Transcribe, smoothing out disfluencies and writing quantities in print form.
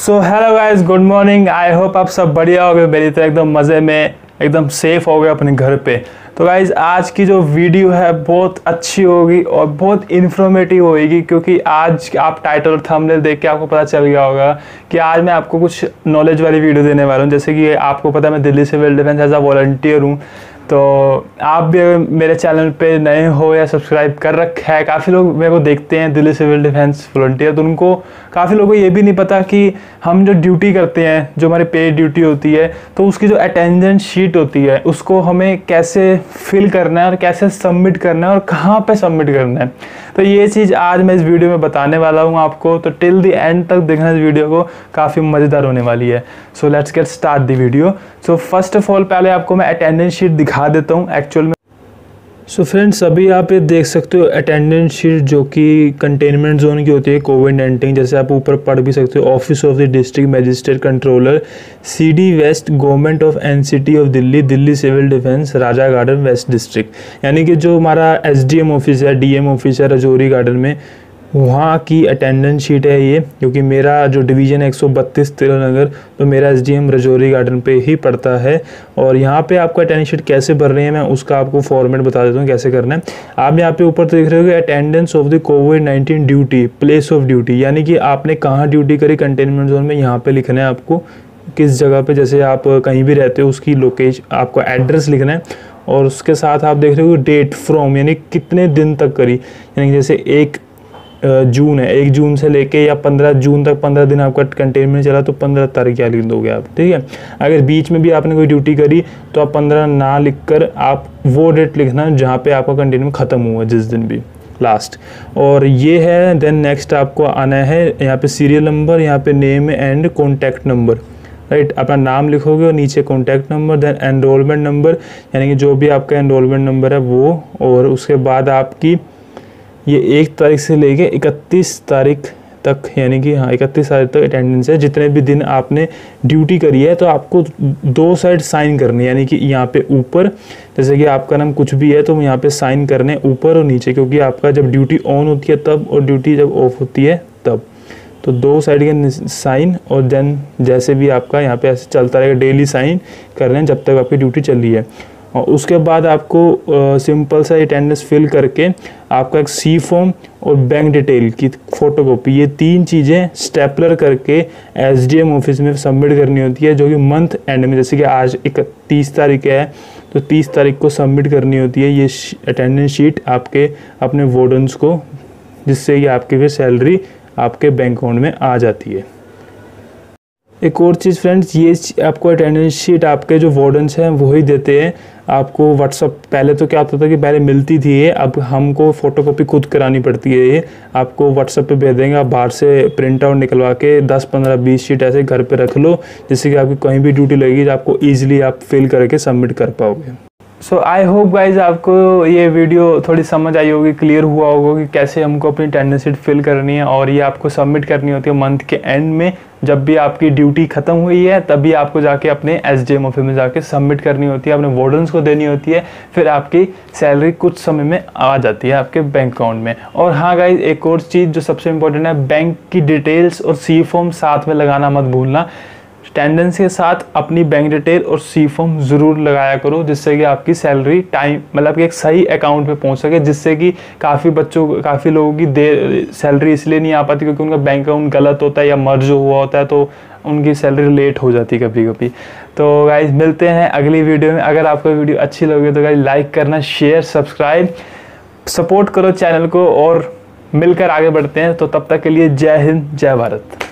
So hello guys, good morning. I hope आप सब बढ़िया हो गए, मेरी तरह एकदम मज़े में, एकदम सेफ हो गए अपने घर पे। तो गाइस आज की जो वीडियो है बहुत अच्छी होगी और बहुत इन्फॉर्मेटिव होगी, क्योंकि आज आप टाइटल और थंबनेल देख के आपको पता चल गया होगा कि आज मैं आपको कुछ नॉलेज वाली वीडियो देने वाला हूँ। जैसे कि आपको पता है मैं Delhi civil defence as a volunteer हूँ, तो आप भी मेरे चैनल पे नए हो या सब्सक्राइब कर रखा है। काफ़ी लोग मेरे को देखते हैं दिल्ली सिविल डिफेंस वॉलंटियर, तो उनको काफ़ी लोगों को ये भी नहीं पता कि हम जो ड्यूटी करते हैं, जो हमारी पेड ड्यूटी होती है, तो उसकी जो अटेंडेंस शीट होती है उसको हमें कैसे फिल करना है और कैसे सबमिट करना है और कहाँ पे सबमिट करना है। तो ये चीज़ आज मैं इस वीडियो में बताने वाला हूँ आपको, तो टिल द एंड तक देखना इस वीडियो को, काफ़ी मज़ेदार होने वाली है। So let's get start the video. So first of all पहले आपको मैं अटेंडेंस शीट दिखा देता हूँ एक्चुअल में। सो फ्रेंड्स, अभी आप ये देख सकते हो अटेंडेंस शीट जो कि कंटेनमेंट जोन की होती है कोविड-19। जैसे आप ऊपर पढ़ भी सकते हो, office of the district magistrate controller CD west government of NCT of Delhi, Delhi civil defence, Raja garden west district. यानी कि जो हमारा SDM ऑफिस है, DM ऑफिस है राजौरी गार्डन में, वहाँ की अटेंडेंस शीट है ये। क्योंकि मेरा जो डिवीज़न है 132 तिरुनगर, तो मेरा SDM राजौरी गार्डन पे ही पड़ता है। और यहाँ पे आपको अटेंडेंस शीट कैसे भर रही है, मैं उसका आपको फॉर्मेट बता देता हूँ कैसे करना है। आप यहाँ पे ऊपर तो देख रहे हो कि अटेंडेंस ऑफ द कोविड-19 ड्यूटी, प्लेस ऑफ ड्यूटी, यानी कि आपने कहाँ ड्यूटी करी कंटेनमेंट जोन में, यहाँ पे लिखना है आपको किस जगह पे। जैसे आप कहीं भी रहते हो उसकी लोकेशन, आपको एड्रेस लिखना है, और उसके साथ आप देख रहे हो डेट फ्रॉम, यानी कितने दिन तक करी। यानी जैसे 1 जून है, 1 जून से लेके या 15 जून तक 15 दिन आपका कंटेनमेंट चला, तो 15 तारीख क्या लिख दोगे आप, ठीक है। अगर बीच में भी आपने कोई ड्यूटी करी तो आप 15 ना लिखकर आप वो डेट लिखना जहाँ पे आपका कंटेनमेंट ख़त्म हुआ, जिस दिन भी लास्ट। और ये है। देन नेक्स्ट आपको आना है यहाँ पे सीरियल नंबर, यहाँ पे name and contact number, right. अपना नाम लिखोगे और नीचे contact number, then enrolment number, यानी कि जो भी आपका एनरोलमेंट नंबर है वो। और उसके बाद आपकी ये 1 तारीख से लेके 31 तारीख तक, यानी कि 31 तारीख तक अटेंडेंस है। जितने भी दिन आपने ड्यूटी करी है, तो आपको 2 साइड साइन करनी है। यानी कि यहाँ पे ऊपर, जैसे कि आपका नाम कुछ भी है तो यहाँ पे साइन करने ऊपर और नीचे, क्योंकि आपका जब ड्यूटी ऑन होती है तब और ड्यूटी जब ऑफ होती है तब, तो 2 साइड के साइन। और देन जैसे भी आपका यहाँ पे ऐसे चलता रहेगा, डेली साइन करने जब तक आपकी ड्यूटी चल रही है। और उसके बाद आपको सिंपल सा अटेंडेंस फिल करके आपका एक C फॉर्म और बैंक डिटेल की फ़ोटोकॉपी, ये 3 चीज़ें स्टेपलर करके SDM ऑफिस में सबमिट करनी होती है, जो कि मंथ एंड में, जैसे कि आज 31 तारीख है तो 30 तारीख को सबमिट करनी होती है ये अटेंडेंस शीट आपके अपने वार्डन्स को, जिससे कि आपकी फिर सैलरी आपके बैंक अकाउंट में आ जाती है। एक और चीज़ फ्रेंड्स, ये आपको अटेंडेंस शीट आपके जो वार्डन्स हैं वही देते हैं आपको व्हाट्सअप। पहले तो क्या होता था कि पहले मिलती थी ये, अब हमको फ़ोटोकॉपी खुद करानी पड़ती है। ये आपको व्हाट्सअप पे भेज देंगे, आप बाहर से प्रिंट आउट निकलवा के 10, 15, 20 शीट ऐसे घर पे रख लो, जिससे कि आपकी कहीं भी ड्यूटी लगेगी तो आपको ईजिली आप फिल करके सबमिट कर पाओगे। सो आई होप गाइज आपको ये वीडियो थोड़ी समझ आई होगी, क्लियर हुआ होगा कि कैसे हमको अपनी अटेंडेंस शीट फिल करनी है। और ये आपको सबमिट करनी होती है मंथ के एंड में, जब भी आपकी ड्यूटी ख़त्म हुई है तभी आपको जाके अपने SDM ऑफिस में जाके सबमिट करनी होती है, अपने वार्डन्स को देनी होती है। फिर आपकी सैलरी कुछ समय में आ जाती है आपके बैंक अकाउंट में। और हाँ गाइज, एक और चीज़ जो सबसे इम्पोर्टेंट है, बैंक की डिटेल्स और C फॉर्म साथ में लगाना मत भूलना। अटेंडेंस के साथ अपनी बैंक डिटेल और C फॉर्म ज़रूर लगाया करो, जिससे कि आपकी सैलरी टाइम, मतलब कि एक सही अकाउंट पे पहुंच सके। जिससे कि काफ़ी लोगों की देर सैलरी इसलिए नहीं आ पाती क्योंकि उनका बैंक अकाउंट गलत होता है या मर्ज हुआ होता है, तो उनकी सैलरी लेट हो जाती है कभी कभी। तो गाइज मिलते हैं अगली वीडियो में। अगर आपको वीडियो अच्छी लगे तो गाइज लाइक करना, शेयर, सब्सक्राइब, सपोर्ट करो चैनल को, और मिलकर आगे बढ़ते हैं। तो तब तक के लिए जय हिंद, जय भारत।